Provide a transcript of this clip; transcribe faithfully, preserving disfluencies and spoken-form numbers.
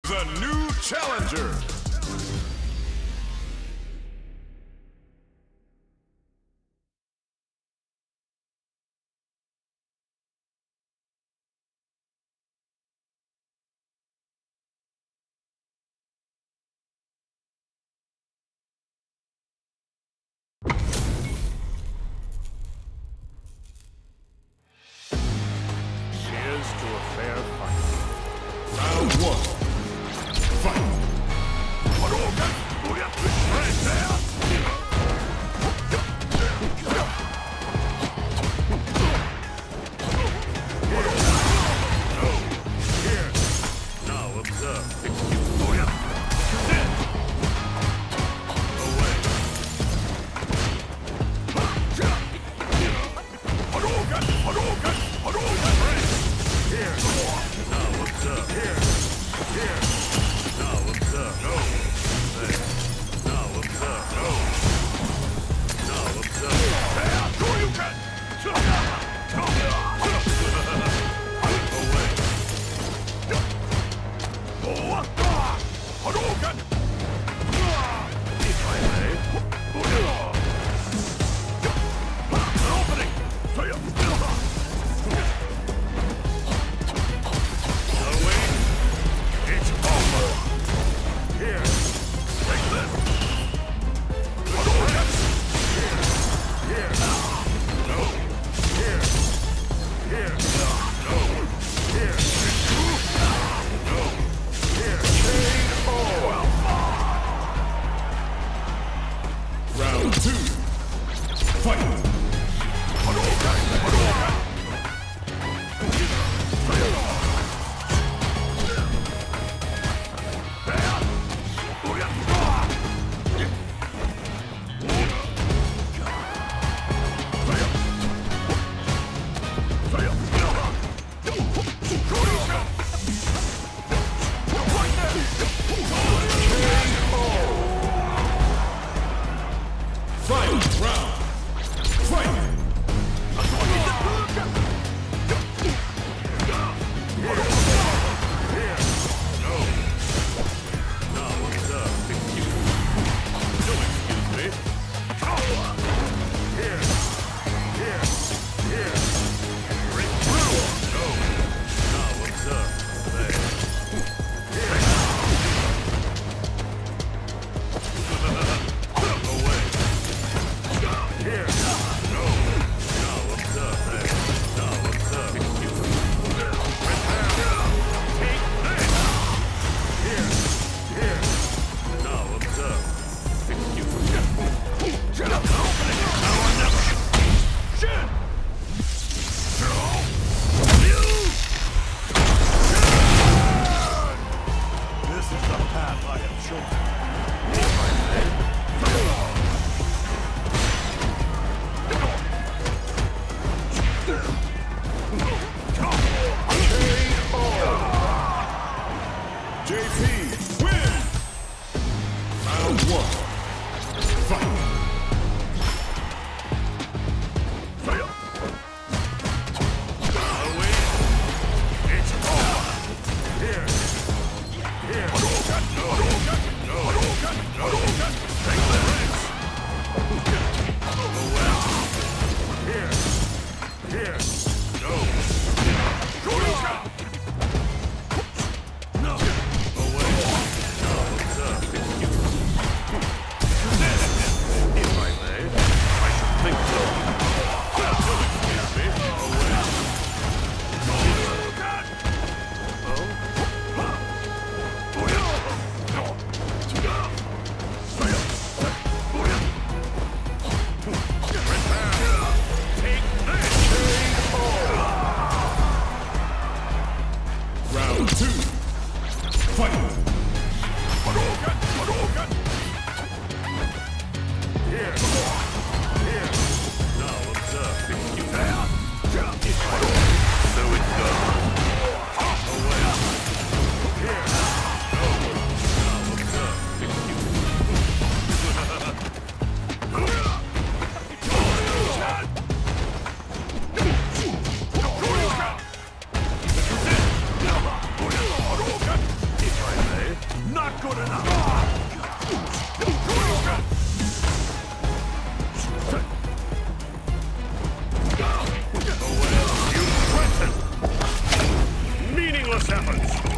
The new challenger. Cheers to a fair fight. Round one. Fight! Hadouken! Right there! Here. Now observe. Away. Hadouken! Hadouken! Hadouken! Here. Now observe. Here. Here. Now observe. No. There. Now observe. No. Now observe. There. Hadouken! Away. Hadouken! If I may. An opening! Away. It's over. Here. Take this. Hadouken! Here. Here. No. Here. Here. No. Here. No. Here. Take all. Round two. Fight. Hadouken! Hadouken! Final round. Fight! Here. No. Now observe. Excuse me. Don't excuse me. Here. Here. Here. Break through. No. Now observe. There. Here. Away. Here. No. Now observe. There. Now observe. Excuse me. Take this. Here. Here. Now observe. Excuse me. Shut up. Now or never. Shit. This is the path I have chosen. If I may. J P win! Round one. Fight! Away. It's over. Here. Here. Hadouken! No. Hadouken! No. Hadouken! No. Hadouken! Take the rings! Away. Here. Here. No. Hadouken! No. Away. No. Observe. Excuse me. If I may, I should think so. Don't excuse me. Away. Hadouken! Oh? Round two. Fight! Hadouken! Hadouken! Here. Here. Now observe. Excuse me. If I so it's done. Away. Here. No. Now observe. Excuse me. If I may. good enough. You threaten. Meaningless efforts.